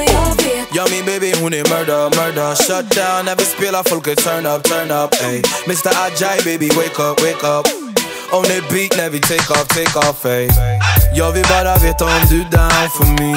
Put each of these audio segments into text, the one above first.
och jag vet. Ja min baby hon är murder. Shut down när vi spelar folket turn up ey. Mr. Ajay baby wake up. On the beat när vi take off ey. Jag vill bara veta om du down for me.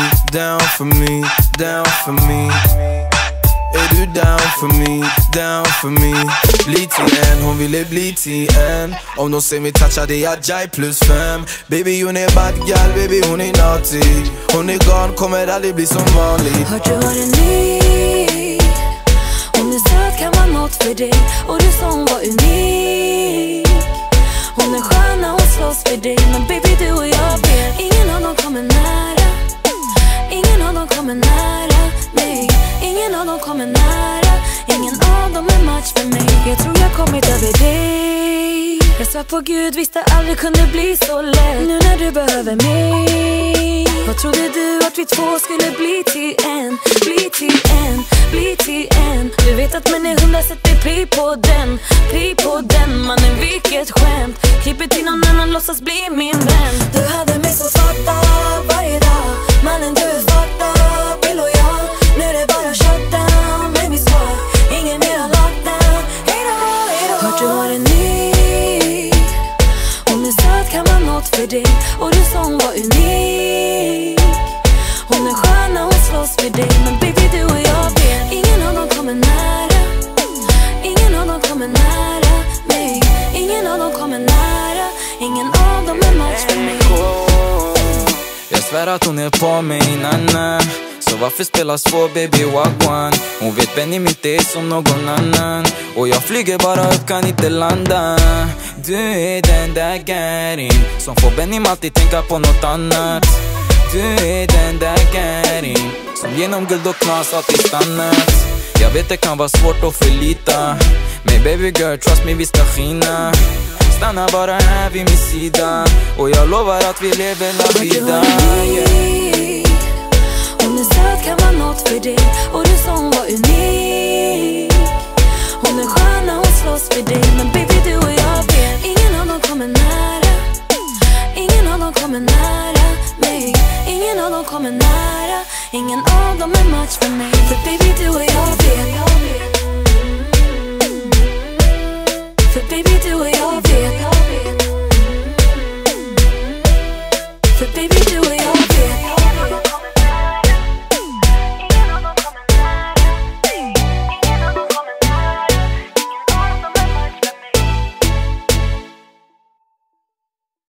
Är du down for me? Bli till en, hon ville bli till en. Om de ser mig toucha det är Ajay +5. Baby hon är bad girl, baby hon är naughty. Hon är gone, kommer aldrig bli som vanligt. Hört du har en ny. Hon är söt, kan vara något för dig. Och du sa hon var unik. Hon är skön och hon slåss för dig. Men baby du och jag vet. Ingen av dem kommer nära. Ingen av dem kommer nära. Nej, ingen av dem kommer nära. Ingen av dem är match för mig. Jag tror jag kommit över dig. Jag svär på Gud, visste aldrig kunde bli så lätt. Nu när du behöver mig. Vad trodde du att vi två skulle bli till en? Bli till en. Du vet att man är 100 sätter pli på den. Mannen vilket skämt. Klipper till någon annan, låtsas bli min vän. Du hade mig så fatta varje dag. Mannen du är fatta, vill och jag. Nu är det bara shutdown, men vi svar. Ingen mer lockdown. Hejdå. Hört du har en ny. Hon är söt, kan vara något för dig. Och du sa hon var unik. Hon är skön och hon slåss för dig. Men baby du och jag vet. Ingen av dem kommer nära. Ingen av dem kommer nära. Nej, ingen av dem kommer nära. Ingen av dem är match för mig. Jag svär att hon är på mig, nanna. Så varför spelar svår baby wagwan? Hon vet Benny inte är som någon annan. Och jag flyger bara upp, kan inte landa. Du är den där gäring som får Benny alltid tänka på något annat. Du är den där gäring som genom guld och knas alltid stannat. Jag vet det kan vara svårt att förlita. Men baby girl, trust me, vi ska skina. Stanna bara här vid min sida. Och jag lovar att vi lever la vida. Hon är söt, kan vara något för dig. Och du sa hon var unik. Hon är skön och hon slåss för dig. Men baby du och jag vet. Ingen av dem kommer nära. Ingen av dem kommer nära. Nej, ingen av dem kommer nära. Ingen av dem är match för mig. För baby du och jag vet.